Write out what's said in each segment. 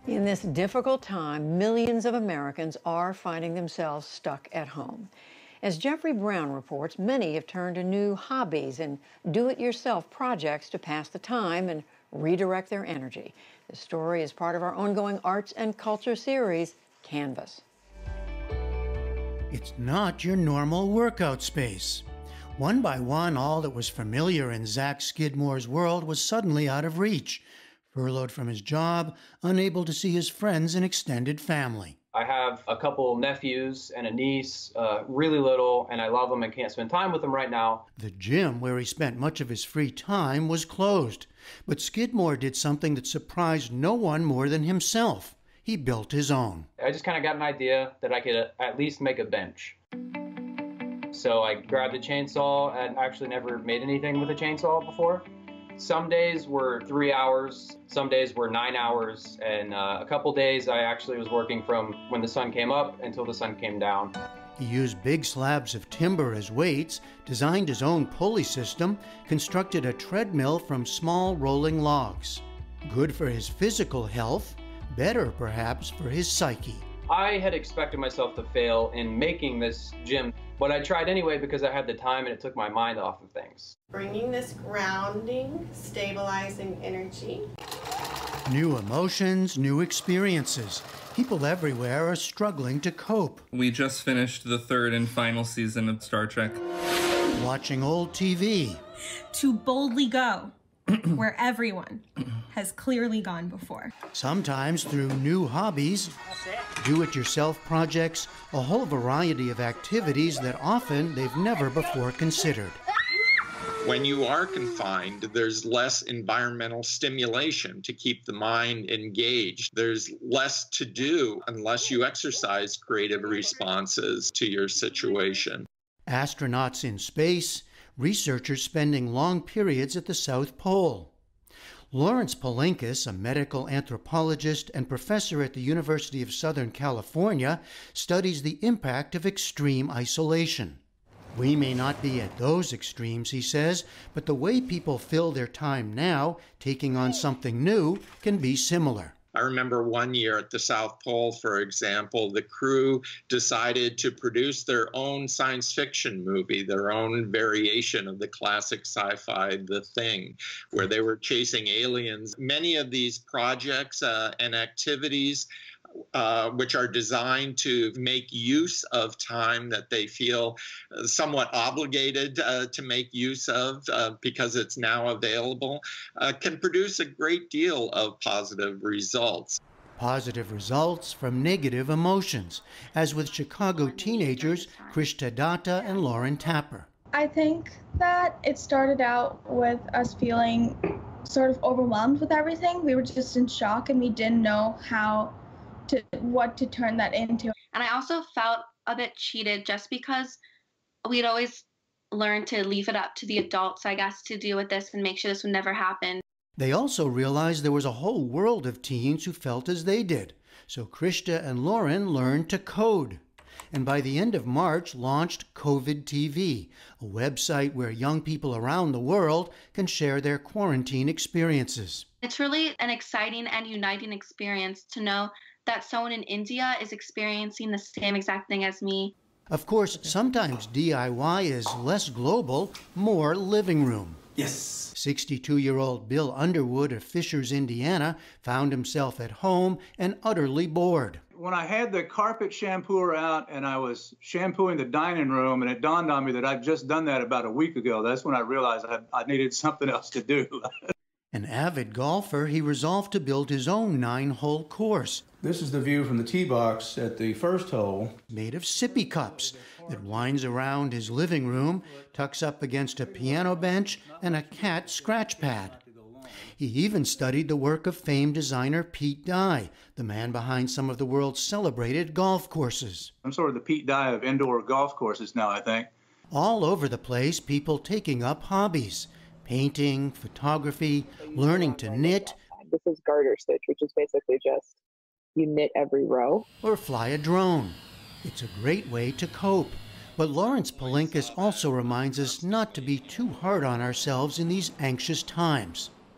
In this difficult time, millions of Americans are finding themselves stuck at home. As Jeffrey Brown reports, many have turned to new hobbies and do-it-yourself projects to pass the time and redirect their energy. This story is part of our ongoing arts and culture series, Canvas. It's not your normal workout space. One by one, all that was familiar in Zach Skidmore's world was suddenly out of reach. Furloughed from his job, unable to see his friends and extended family. I have a couple nephews and a niece, really little, and I love them and can't spend time with them right now. The gym, where he spent much of his free time, was closed. But Skidmore did something that surprised no one more than himself. He built his own. I just kind of got an idea that I could at least make a bench. So I grabbed a chainsaw and actually never made anything with a chainsaw before. Some days were 3 hours, some days were 9 hours, and a couple days I actually was working from when the sun came up until the sun came down. He used big slabs of timber as weights, designed his own pulley system, constructed a treadmill from small rolling logs. Good for his physical health, better perhaps for his psyche. I had expected myself to fail in making this gym, but I tried anyway because I had the time and it took my mind off of things. Bringing this grounding, stabilizing energy. New emotions, new experiences. People everywhere are struggling to cope. We just finished the third and final season of Star Trek. Watching old TV. To boldly go where everyone has clearly gone before. Sometimes through new hobbies, do-it-yourself projects, a whole variety of activities that often they've never before considered. When you are confined, there's less environmental stimulation to keep the mind engaged. There's less to do unless you exercise creative responses to your situation. Astronauts in space, researchers spending long periods at the South Pole. Lawrence Palinkas, a medical anthropologist and professor at the University of Southern California, studies the impact of extreme isolation. We may not be at those extremes, he says, but the way people fill their time now, taking on something new, can be similar. I remember one year at the South Pole, for example, the crew decided to produce their own science fiction movie, their own variation of the classic sci-fi The Thing, where they were chasing aliens. Many of these projects and activities which are designed to make use of time that they feel somewhat obligated to make use of because it's now available, can produce a great deal of positive results. Positive results from negative emotions, as with Chicago teenagers Krishta Datta and Lauren Tapper. I think that it started out with us feeling sort of overwhelmed with everything. We were just in shock and we didn't know what to turn that into. And I also felt a bit cheated just because we'd always learned to leave it up to the adults, I guess, to deal with this and make sure this would never happen. They also realized there was a whole world of teens who felt as they did. So Krishta and Lauren learned to code. And by the end of March, launched COVID TV, a website where young people around the world can share their quarantine experiences. It's really an exciting and uniting experience to know that someone in India is experiencing the same exact thing as me. Of course, sometimes DIY is less global, more living room. Yes. 62-year-old Bill Underwood of Fishers, Indiana, found himself at home and utterly bored. When I had the carpet shampooer out and I was shampooing the dining room, and it dawned on me that I'd just done that about a week ago, that's when I realized I needed something else to do. An avid golfer, he resolved to build his own 9-hole course. This is the view from the tee box at the first hole. Made of sippy cups that winds around his living room, tucks up against a piano bench and a cat scratch pad. He even studied the work of famed designer Pete Dye, the man behind some of the world's celebrated golf courses. I'm sort of the Pete Dye of indoor golf courses now, I think. All over the place, people taking up hobbies. Painting, photography, learning to knit. This is garter stitch, which is basically just you knit every row. Or fly a drone. It's a great way to cope. But Lawrence Palinkas also reminds us not to be too hard on ourselves in these anxious times.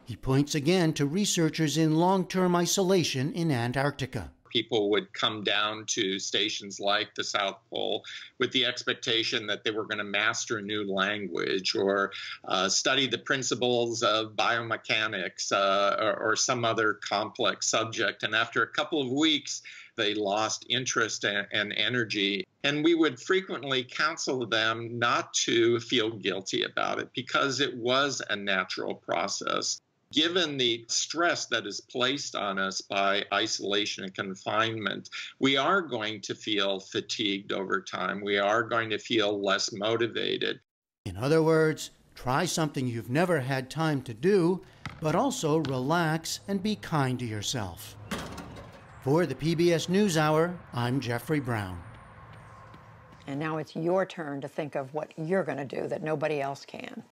He points again to researchers in long-term isolation in Antarctica. People would come down to stations like the South Pole with the expectation that they were going to master a new language or study the principles of biomechanics or some other complex subject. And after a couple of weeks, they lost interest and energy. And we would frequently counsel them not to feel guilty about it because it was a natural process. Given the stress that is placed on us by isolation and confinement, we are going to feel fatigued over time. We are going to feel less motivated. In other words, try something you've never had time to do, but also relax and be kind to yourself. For the PBS NewsHour, I'm Jeffrey Brown. And now it's your turn to think of what you're going to do that nobody else can.